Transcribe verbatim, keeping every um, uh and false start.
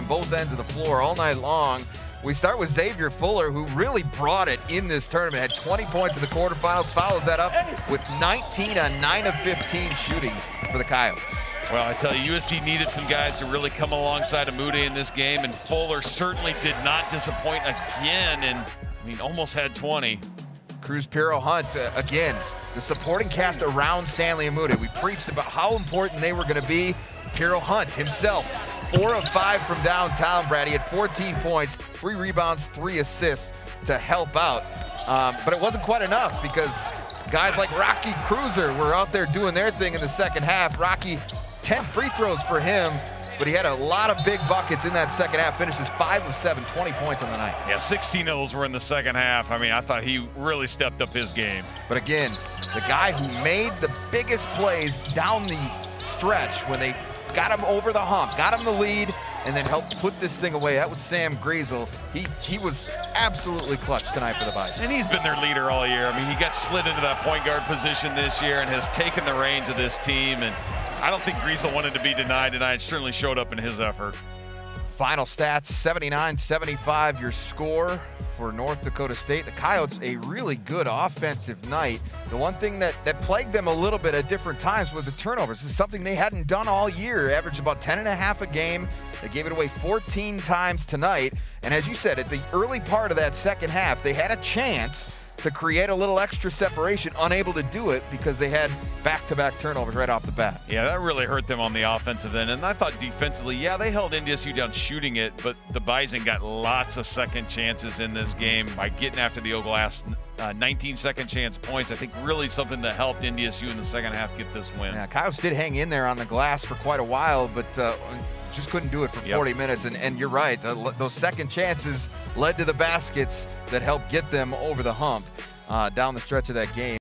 on both ends of the floor all night long. We start with Xavier Fuller, who really brought it in this tournament. Had twenty points in the quarterfinals, follows that up with nineteen on nine of fifteen shooting for the Coyotes. Well, I tell you, U S D needed some guys to really come alongside of Mude in this game, and Fuller certainly did not disappoint again, and I mean, almost had twenty. Cruz, Piero, Hunt, uh, again, the supporting cast around Stanley and Mude. We preached about how important they were going to be. Piero Hunt himself, four of five from downtown, Brad. He had fourteen points, three rebounds, three assists to help out. Um, but it wasn't quite enough because guys like Rocky Cruiser were out there doing their thing in the second half. Rocky, ten free throws for him, but he had a lot of big buckets in that second half. Finishes five of seven, twenty points on the night. Yeah, sixteen of those were in the second half. I mean, I thought he really stepped up his game. But again, the guy who made the biggest plays down the stretch when they got him over the hump, got him the lead, and then helped put this thing away. That was Sam Griesel. He he was absolutely clutch tonight for the Bison. And he's been their leader all year. I mean, he got slid into that point guard position this year and has taken the reins of this team. And I don't think Griesel wanted to be denied tonight. It certainly showed up in his effort. Final stats, seventy-nine seventy-five your score for North Dakota State. The Coyotes, a really good offensive night. The one thing that, that plagued them a little bit at different times was the turnovers. This is something they hadn't done all year. Averaged about ten and a half a game. They gave it away fourteen times tonight. And as you said, at the early part of that second half, they had a chance to create a little extra separation, unable to do it because they had back-to-back turnovers right off the bat. Yeah, that really hurt them on the offensive end. And I thought defensively, yeah, they held N D S U down shooting it, but the Bison got lots of second chances in this game by getting after the Oglass uh, nineteen second chance points. I think really something that helped N D S U in the second half get this win. Yeah, Coyotes did hang in there on the glass for quite a while, but uh, just couldn't do it for forty yep. minutes. And, and you're right, the, those second chances led to the baskets that helped get them over the hump uh, down the stretch of that game.